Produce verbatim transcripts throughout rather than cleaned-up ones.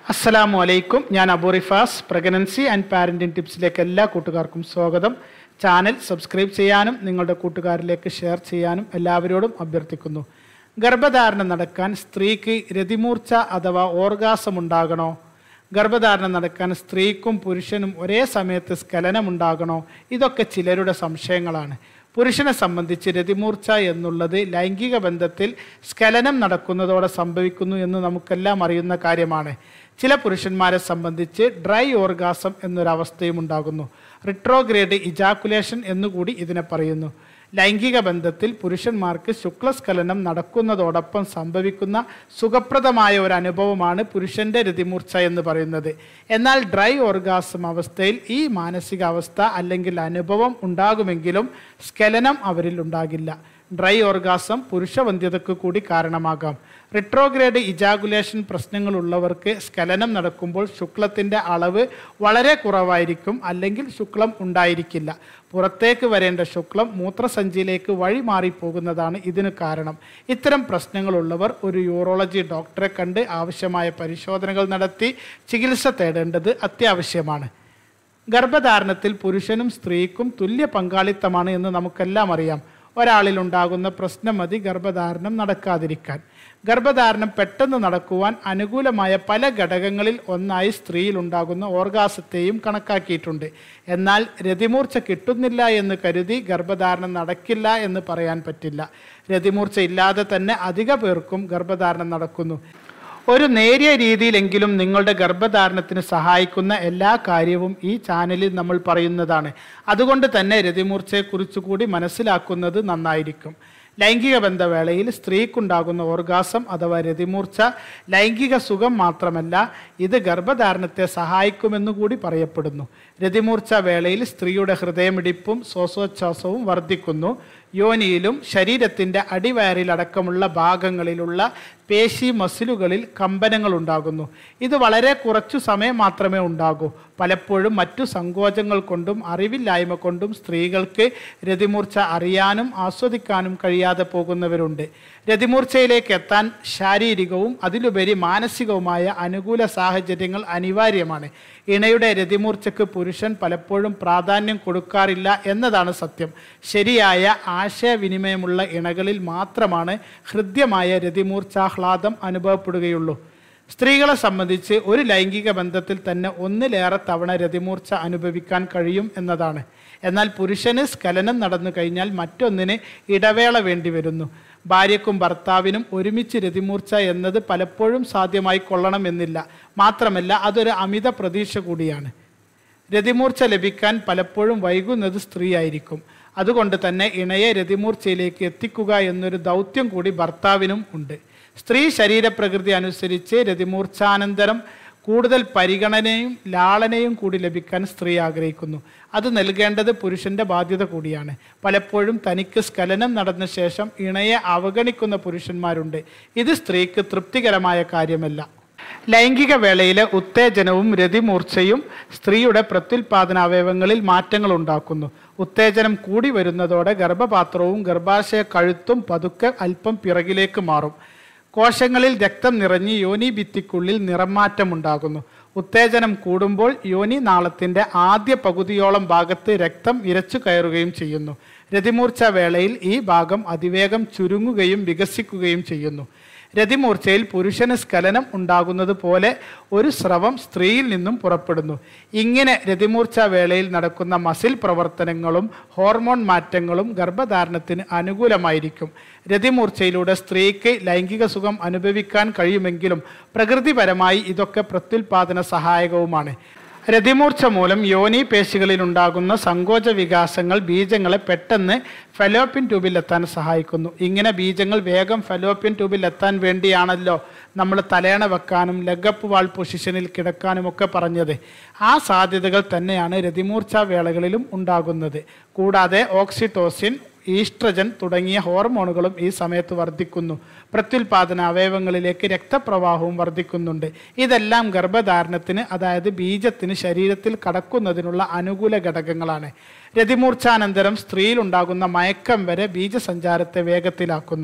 അസ്സലാമു അലൈക്കും. ഞാൻ Abu Rifas. Pregnancy and parenting ടിപ്സിലേക്ക് എല്ലാ കൂട്ടുകാർക്കും സ്വാഗതം. ചാനൽ സബ്സ്ക്രൈബ് ചെയ്യാനും നിങ്ങളുടെ കൂട്ടുകാരിലേക്ക് ഷെയർ ചെയ്യാനും എല്ലാവരോടും അഭ്യർത്ഥിക്കുന്നു. ഗർഭധാരണം നടക്കാൻ സ്ത്രീക്ക് രതിമൂർച്ച അഥവാ ഓർഗാസം ഉണ്ടാകണോ? ഗർഭധാരണം നടക്കാൻ സ്ത്രീക്കും പുരുഷനും ഒരേ സമയത്ത് സ്ഖലനം ഉണ്ടാകണോ? ഇതൊക്കെ ചിലരുടെ സംശയങ്ങളാണ്. പുരുഷനെ സംബന്ധിച്ച് രതിമൂർച്ച എന്നുള്ളത് ലൈംഗിക ബന്ധത്തിൽ സ്ഖലനം നടക്കുന്നതോടെ സംഭവിക്കുന്നു എന്ന് നമുക്കെല്ലാം അറിയുന്ന കാര്യമാണ്. ചില പുരുഷന്മാരെ സംബന്ധിച്ച് ഡ്രൈ ഓർഗാസം എന്നൊരവസ്ഥയും ഉണ്ടാകുന്നു. റിട്രോഗ്രേഡ് ഇജാക്കുലേഷൻ എന്നുകൂടി ഇതിനെ പറയുന്നു. ലൈംഗിക ബന്ധത്തിൽ പുരുഷന്മാർക്ക് ശുക്ലസ്ഖലനം നടക്കുന്നതോടൊപ്പം സംഭവിക്കുന്ന സുഖപ്രദമായ ഒരു അനുഭവമാണ് പുരുഷന്റെ രതിമൂർച്ച എന്ന് പറയുന്നത്. എന്നാൽ ഡ്രൈ ഓർഗാസം അവസ്ഥയിൽ ഈ മാനസികാവസ്ഥ അല്ലെങ്കിൽ അനുഭവം ഉണ്ടാകുമെങ്കിലും സ്ഖലനം അവരിൽ ഉണ്ടാകില്ല. ഡ്രൈ ഓർഗാസം പുരുഷവന്ധ്യതയ്ക്ക് കൂടി കാരണമാകാം. റിട്രോഗ്രേഡ് ഇജാഗുലേഷൻ പ്രശ്നങ്ങളുള്ളവർക്ക് സ്ഖലനം നടക്കുമ്പോൾ ശുക്ലത്തിൻ്റെ അളവ് വളരെ കുറവായിരിക്കും, അല്ലെങ്കിൽ ശുക്ലം ഉണ്ടായിരിക്കില്ല. പുറത്തേക്ക് വരേണ്ട ശുക്ലം മൂത്രസഞ്ചിയിലേക്ക് വഴി മാറിപ്പോകുന്നതാണ് ഇതിന് കാരണം. ഇത്തരം പ്രശ്നങ്ങളുള്ളവർ ഒരു യൂറോളജി ഡോക്ടറെ കണ്ട് ആവശ്യമായ പരിശോധനകൾ നടത്തി ചികിത്സ തേടേണ്ടത് അത്യാവശ്യമാണ്. ഗർഭധാരണത്തിൽ പുരുഷനും സ്ത്രീക്കും തുല്യ പങ്കാളിത്തമാണ് എന്ന് നമുക്കെല്ലാം അറിയാം. ഒരാളിൽ ഉണ്ടാകുന്ന പ്രശ്നം മതി ഗർഭധാരണം നടക്കാതിരിക്കാൻ. ഗർഭധാരണം പെട്ടെന്ന് നടക്കുവാൻ അനുകൂലമായ പല ഘടകങ്ങളിൽ ഒന്നായി സ്ത്രീയിൽ ഉണ്ടാകുന്ന ഓർഗാസത്തെയും കണക്കാക്കിയിട്ടുണ്ട്. എന്നാൽ രതിമൂർച്ച കിട്ടുന്നില്ല എന്ന് കരുതി ഗർഭധാരണം നടക്കില്ല എന്ന് പറയാൻ പറ്റില്ല. രതിമൂർച്ച ഇല്ലാതെ തന്നെ അധിക പേർക്കും ഗർഭധാരണം നടക്കുന്നു. ഒരു നേരിയ രീതിയിലെങ്കിലും നിങ്ങളുടെ ഗർഭധാരണത്തിന് സഹായിക്കുന്ന എല്ലാ കാര്യവും ഈ ചാനലിൽ നമ്മൾ പറയുന്നതാണ്. അതുകൊണ്ട് തന്നെ രതിമൂർച്ചയെക്കുറിച്ച് കൂടി മനസ്സിലാക്കുന്നത് നന്നായിരിക്കും. ലൈംഗിക ബന്ധവേളയിൽ സ്ത്രീക്കുണ്ടാകുന്ന ഓർഗാസം അഥവാ രതിമൂർച്ച ലൈംഗിക സുഖം മാത്രമല്ല, ഇത് ഗർഭധാരണത്തെ സഹായിക്കുമെന്നു കൂടി പറയപ്പെടുന്നു. രതിമൂർച്ച വേളയിൽ സ്ത്രീയുടെ ഹൃദയമിടിപ്പും ശ്വാസോച്ഛ്വാസവും വർദ്ധിക്കുന്നു. യോനിയിലും ശരീരത്തിൻ്റെ അടിവയറിലടക്കമുള്ള ഭാഗങ്ങളിലുള്ള പേശി മസിലുകളിൽ കമ്പനങ്ങൾ ഉണ്ടാകുന്നു. ഇത് വളരെ കുറച്ചു സമയം മാത്രമേ ഉണ്ടാകൂ. പലപ്പോഴും മറ്റു സങ്കോചങ്ങൾ കൊണ്ടും അറിവില്ലായ്മ കൊണ്ടും സ്ത്രീകൾക്ക് രതിമൂർച്ച അറിയാനും ആസ്വദിക്കാനും കഴിയാതെ പോകുന്നവരുണ്ട്. രതിമൂർച്ചയിലേക്ക് എത്താൻ ശാരീരികവും അതിലുപരി മാനസികവുമായ അനുകൂല സാഹചര്യങ്ങൾ അനിവാര്യമാണ്. ഇണയുടെ രതിമൂർച്ചയ്ക്ക് പുരുഷൻ പലപ്പോഴും പ്രാധാന്യം കൊടുക്കാറില്ല എന്നതാണ് സത്യം. ശരിയായ ആശയവിനിമയമുള്ള ഇണകളിൽ മാത്രമാണ് ഹൃദ്യമായ രതിമൂർച്ചാഹ്ലാദം അനുഭവപ്പെടുകയുള്ളൂ. സ്ത്രീകളെ സംബന്ധിച്ച് ഒരു ലൈംഗിക ബന്ധത്തിൽ തന്നെ ഒന്നിലേറെ തവണ രതിമൂർച്ച അനുഭവിക്കാൻ കഴിയും എന്നതാണ്. എന്നാൽ പുരുഷന് സ്ഖലനം നടന്നു കഴിഞ്ഞാൽ മറ്റൊന്നിന് ഇടവേള വേണ്ടി വരുന്നു. ഭാര്യയ്ക്കും ഭർത്താവിനും ഒരുമിച്ച് രതിമൂർച്ച എന്നത് പലപ്പോഴും സാധ്യമായി കൊള്ളണമെന്നില്ല. മാത്രമല്ല, അതൊരു അമിത പ്രതീക്ഷ കൂടിയാണ്. രതിമൂർച്ച ലഭിക്കാൻ പലപ്പോഴും വൈകുന്നത് സ്ത്രീയായിരിക്കും. അതുകൊണ്ട് തന്നെ ഇണയെ രതിമൂർച്ചയിലേക്ക് എത്തിക്കുക എന്നൊരു ദൗത്യം കൂടി ഭർത്താവിനും ഉണ്ട്. സ്ത്രീ ശരീരപ്രകൃതി അനുസരിച്ച് രതിമൂർച്ചാനന്തരം കൂടുതൽ പരിഗണനയും ലാളനയും കൂടി ലഭിക്കാൻ സ്ത്രീ ആഗ്രഹിക്കുന്നു. അത് നൽകേണ്ടത് പുരുഷന്റെ ബാധ്യത കൂടിയാണ്. പലപ്പോഴും തനിക്ക് സ്ഖലനം നടന്ന ശേഷം ഇണയെ അവഗണിക്കുന്ന പുരുഷന്മാരുണ്ട്. ഇത് സ്ത്രീക്ക് തൃപ്തികരമായ കാര്യമല്ല. ലൈംഗിക വേളയിലെ ഉത്തേജനവും രതിമൂർച്ചയും സ്ത്രീയുടെ പ്രത്യുൽപാദന അവയവങ്ങളിൽ മാറ്റങ്ങൾ ഉണ്ടാക്കുന്നു. ഉത്തേജനം കൂടി വരുന്നതോടെ ഗർഭപാത്രവും ഗർഭാശയ കഴുത്തും പതുക്കെ അല്പം പിറകിലേക്ക് മാറും. കോശങ്ങളിൽ രക്തം നിറഞ്ഞ് യോനി ഭിത്തിക്കുള്ളിൽ നിറമാറ്റമുണ്ടാകുന്നു. ഉത്തേജനം കൂടുമ്പോൾ യോനി നാളത്തിൻ്റെ ആദ്യ പകുതിയോളം ഭാഗത്ത് രക്തം ഇരച്ചു കയറുകയും ചെയ്യുന്നു. രതിമൂർച്ച വേളയിൽ ഈ ഭാഗം അതിവേഗം ചുരുങ്ങുകയും വികസിക്കുകയും ചെയ്യുന്നു. രതിമൂർച്ചയിൽ പുരുഷന് സ്ഖലനം ഉണ്ടാകുന്നത് പോലെ ഒരു സ്രവം സ്ത്രീയിൽ നിന്നും പുറപ്പെടുന്നു. ഇങ്ങനെ രതിമൂർച്ച വേളയിൽ നടക്കുന്ന മസിൽ പ്രവർത്തനങ്ങളും ഹോർമോൺ മാറ്റങ്ങളും ഗർഭധാരണത്തിന് അനുകൂലമായിരിക്കും. രതിമൂർച്ചയിലൂടെ സ്ത്രീക്ക് ലൈംഗിക സുഖം അനുഭവിക്കാൻ കഴിയുമെങ്കിലും പ്രകൃതിപരമായി ഇതൊക്കെ പ്രത്യുൽപാദന സഹായകവുമാണ്. രതിമൂർച്ച മൂലം യോനി പേശികളിൽ ഉണ്ടാകുന്ന സങ്കോച വികാസങ്ങൾ ബീജങ്ങളെ പെട്ടെന്ന് ഫെലോപ്പിൻ ട്യൂബിൽ എത്താൻ സഹായിക്കുന്നു. ഇങ്ങനെ ബീജങ്ങൾ വേഗം ഫെലോപ്പിൻ ട്യൂബിൽ എത്താൻ വേണ്ടിയാണല്ലോ നമ്മൾ തലയണ വെക്കാനും ലെഗപ്പ് വാൾ പൊസിഷനിൽ കിടക്കാനുമൊക്കെ പറഞ്ഞത്. ആ സാധ്യതകൾ തന്നെയാണ് രതിമൂർച്ച വേളകളിലും ഉണ്ടാകുന്നത്. കൂടാതെ ഓക്സിറ്റോസിൻ, ഈസ്ട്രജൻ തുടങ്ങിയ ഹോർമോണുകളും ഈ സമയത്ത് വർദ്ധിക്കുന്നു. പ്രത്യുൽപാദന അവയവങ്ങളിലേക്ക് രക്തപ്രവാഹവും വർദ്ധിക്കുന്നുണ്ട്. ഇതെല്ലാം ഗർഭധാരണത്തിന്, അതായത് ബീജത്തിന് ശരീരത്തിൽ കടക്കുന്നതിനുള്ള അനുകൂല ഘടകങ്ങളാണ്. രതിമൂർച്ചാനന്തരം സ്ത്രീയിൽ ഉണ്ടാകുന്ന മയക്കം വരെ ബീജസഞ്ചാരത്തെ വേഗത്തിലാക്കുന്നു.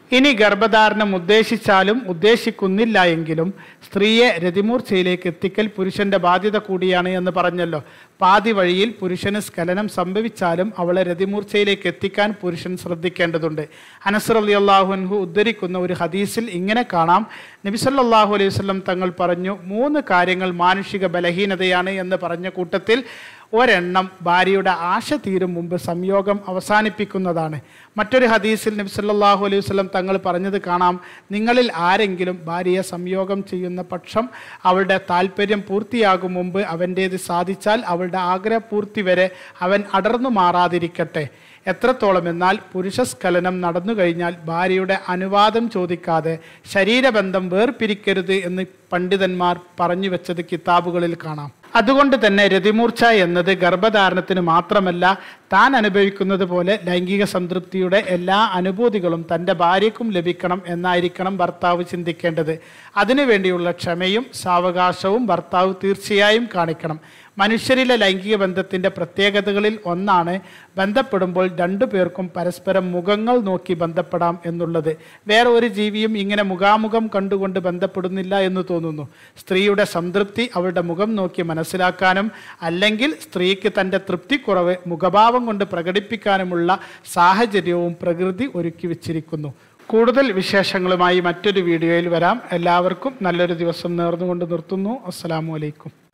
ഇനി ഗർഭധാരണം ഉദ്ദേശിച്ചാലും ഉദ്ദേശിക്കുന്നില്ല എങ്കിലും സ്ത്രീയെ രതിമൂർച്ചയിലേക്ക് എത്തിക്കൽ പുരുഷന്റെ ബാധ്യത കൂടിയാണ് എന്ന് പറഞ്ഞല്ലോ. പാതി വഴിയിൽ പുരുഷന് സ്ഖലനം സംഭവിച്ചാലും അവളെ രതിമൂർച്ചയിലേക്ക് എത്തിക്കാൻ പുരുഷൻ ശ്രദ്ധിക്കേണ്ടതുണ്ട്. അനസ് റളിയല്ലാഹു അൻഹു ഉദ്ധരിക്കുന്ന ഒരു ഹദീസിൽ ഇങ്ങനെ കാണാം, നബി സല്ലല്ലാഹു അലൈഹി വസല്ലം തങ്ങൾ പറഞ്ഞു, മൂന്ന് കാര്യങ്ങൾ മാനുഷിക ബലഹീനതയാണ് എന്ന് പറഞ്ഞ കൂട്ടത്തിൽ ഒരെണ്ണം ഭാര്യയുടെ ആശ തീരും മുമ്പ് സംയോഗം അവസാനിപ്പിക്കുന്നതാണ്. മറ്റൊരു ഹദീസിൽ നബി സല്ലല്ലാഹു അലൈഹി വസല്ലം തങ്ങൾ പറഞ്ഞത് കാണാം, നിങ്ങളിൽ ആരെങ്കിലും ഭാര്യയെ സംയോഗം ചെയ്യുന്ന പക്ഷം അവളുടെ താല്പര്യം പൂർത്തിയാകും മുമ്പ് അവൻ്റേത് സാധിച്ചാൽ അവളുടെ ആഗ്രഹപൂർത്തി വരെ അവൻ അടർന്നു മാറാതിരിക്കട്ടെ. എത്രത്തോളം എന്നാൽ പുരുഷസ്ഖലനം നടന്നു കഴിഞ്ഞാൽ ഭാര്യയുടെ അനുവാദം ചോദിക്കാതെ ശരീരബന്ധം വേർപിരിക്കരുത് എന്ന് പണ്ഡിതന്മാർ പറഞ്ഞു വെച്ചത് കിതാബുകളിൽ കാണാം. അതുകൊണ്ട് തന്നെ രതിമൂർച്ച എന്നത് ഗർഭധാരണത്തിന് മാത്രമല്ല, താൻ അനുഭവിക്കുന്നത് പോലെ ലൈംഗിക സംതൃപ്തിയുടെ എല്ലാ അനുഭൂതികളും തൻ്റെ ഭാര്യയ്ക്കും ലഭിക്കണം എന്നായിരിക്കണം ഭർത്താവ് ചിന്തിക്കേണ്ടത്. അതിനുവേണ്ടിയുള്ള ക്ഷമയും സാവകാശവും ഭർത്താവ് തീർച്ചയായും കാണിക്കണം. മനുഷ്യരിലെ ലൈംഗിക ബന്ധത്തിൻ്റെ പ്രത്യേകതകളിൽ ഒന്നാണ് ബന്ധപ്പെടുമ്പോൾ രണ്ടു പേർക്കും പരസ്പരം മുഖങ്ങൾ നോക്കി ബന്ധപ്പെടാം എന്നുള്ളത്. വേറെ ഒരു ജീവിയും ഇങ്ങനെ മുഖാമുഖം കണ്ടുകൊണ്ട് ബന്ധപ്പെടുന്നില്ല എന്ന് തോന്നുന്നു. സ്ത്രീയുടെ സംതൃപ്തി അവളുടെ മുഖം നോക്കി മനസ്സിലാക്കാനും അല്ലെങ്കിൽ സ്ത്രീക്ക് തൻ്റെ തൃപ്തിക്കുറവ് മുഖഭാവം കൊണ്ട് പ്രകടിപ്പിക്കാനുമുള്ള സാഹചര്യവും പ്രകൃതി ഒരുക്കി വച്ചിരിക്കുന്നു. കൂടുതൽ വിശേഷങ്ങളുമായി മറ്റൊരു വീഡിയോയിൽ വരാം. എല്ലാവർക്കും നല്ലൊരു ദിവസം നേർന്നുകൊണ്ട് നിർത്തുന്നു. അസ്സലാമു അലൈക്കും.